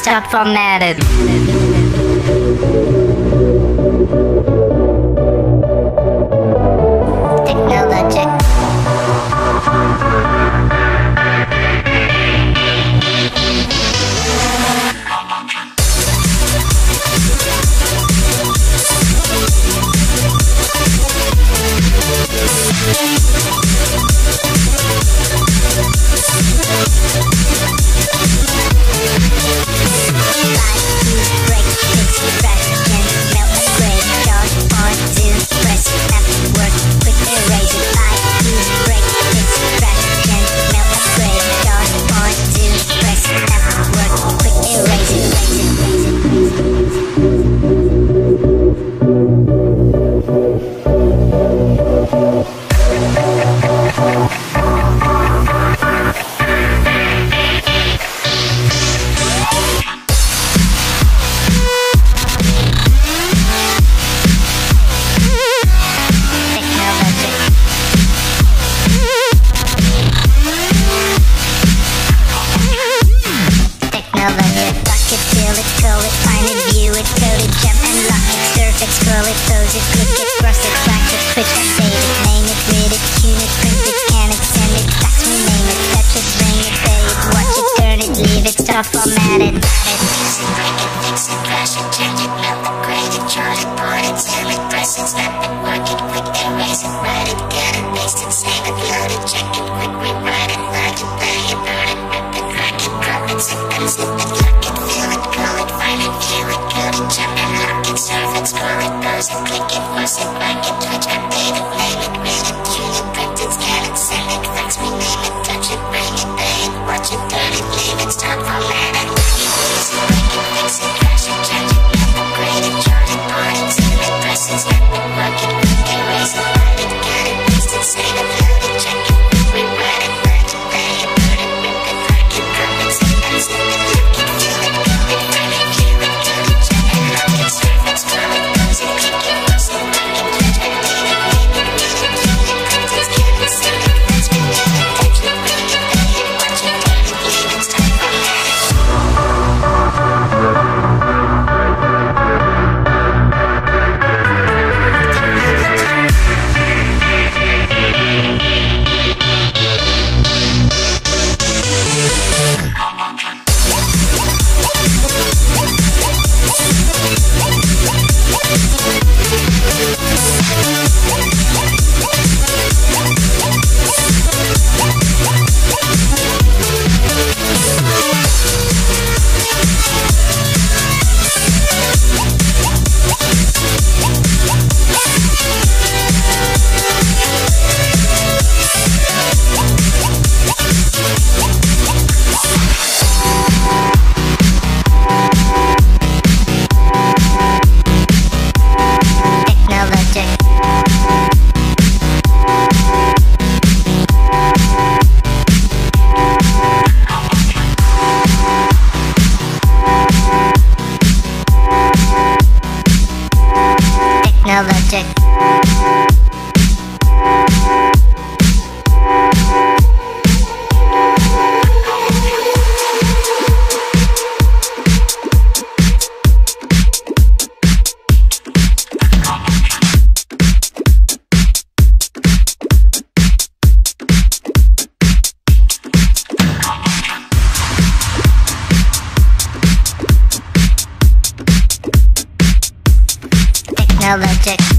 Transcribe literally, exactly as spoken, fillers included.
start formatted. Technologic. Scroll it, pose it, click it, cross it, track it, quick it, save it, name it, read it, tune it, print it, scan it, send it, fax, rename it, touch it, bring it, pay it, watch it, turn it, leave it, start formatted. Use it, break it, fix it, crash it, change it, melt, upgrade it, charge it, point it, zoom it, press it, snap it, work it, quick erase it, write it, get it, paste it, save it, load it, check it, quick rewrite it, like it, pay it, burn it, rip it, crack it, drop it, zip it, zip it, lock it, feel it, call it, find it, view it, code it, jump it, lock it, surf it, scroll it, pose it, click it, force it, back it, touch, update it, name it, read it, tune it, print it, scan it, send it, fax, rename it, touch it, bring it, pay it, watch it, turn it, leave it, start formatting. Use it, break it, fix it, crash it, change it, melt, upgrade it, charge it, point it, zoom it, press it, snap it, work it, quick erase it, write it, get it, paste it, save it, load it, check it, quick rewrite it, like it, pay it, burn it, rip it, crack it, drop it, zip it, zip it, lock it, feel it, call it, find it, view it, code it, jump it, lock it, surf it, scroll it, pose it, click it, force it, back it, touch, update it, name it, read it, tune it, print it, scan it, send it, fax, rename it, touch it, bring it, pay it, watch it, turn it, leave it, start formatting. Technologic. Technologic.